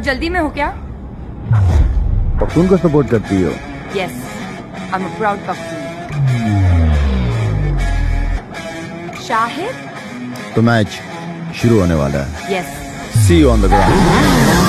जल्दी में हो क्या? पख्तून को सपोर्ट करती हो? Yes, I am a proud Pakhtun. Shahid, तो मैच शुरू होने वाला है। Yes. See you on the ground.